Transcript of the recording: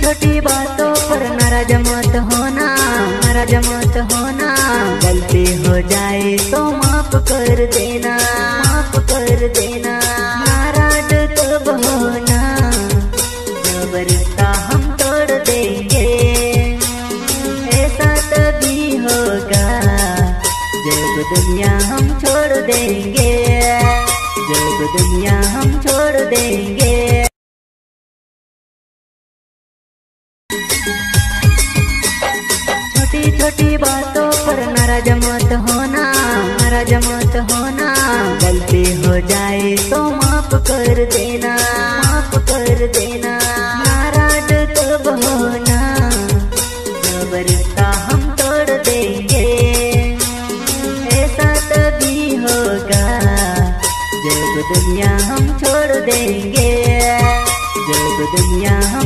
छोटी बातों पर नाराज मत होना, नाराज मत होना। गलती हो जाए तो माफ कर देना, माफ कर देना। नाराज तब होना जब रिश्ता हम तोड़ देंगे, ऐसा तभी होगा जब दुनिया हम छोड़ देंगे, जब दुनिया हम छोड़ देंगे। छोटी छोटी बातों पर नाराज मत होना, नाराज मत होना। गलती हो जाए तो माफ कर देना, माफ कर देना। नाराज तब होना जब रिश्ता हम तोड़ देंगे, ऐसा तभी होगा जब दुनिया हम छोड़ देंगे, जब दुनिया हम